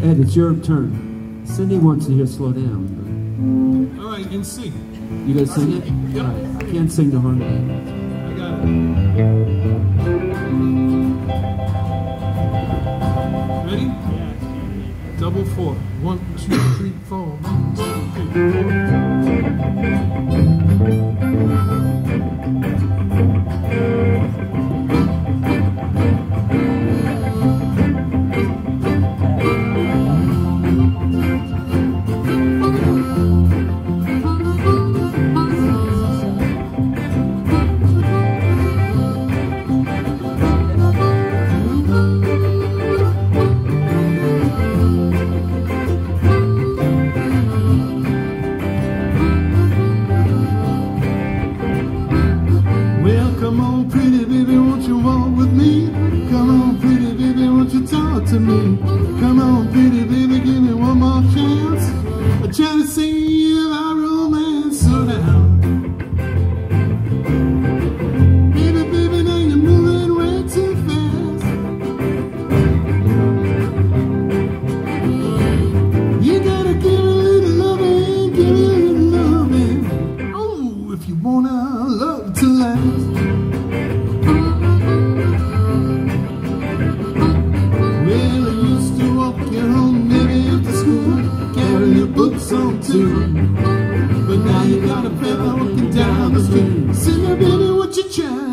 Ed, it's your turn. Cindy wants to hear Slow Down. All right, and sing. You gonna sing it? Yep. All right. I can't sing the harmony. I got it. Ready? Double 4. 1, 2, 3, 4. 1, come on, pretty baby, won't you walk with me? Come on, pretty baby, won't you talk to me? Come on, pretty baby, give me one more chance. I try to see our romance. Slow down. Baby, baby, now you're moving way too fast. You gotta give a little loving, give a little loving. Oh, if you want our love to last. On too, but now you got a fella walking down the street. Say, baby, what you trying?